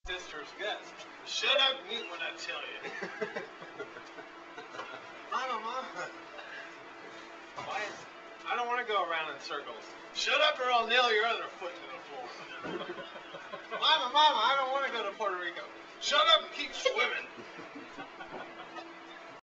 sister's guest. Shut up and eat when I tell you. Mama. Why? I don't want to go around in circles. Shut up or I'll nail your other foot to the floor. Mama, I don't want to go to Puerto Rico. Shut up and keep swimming.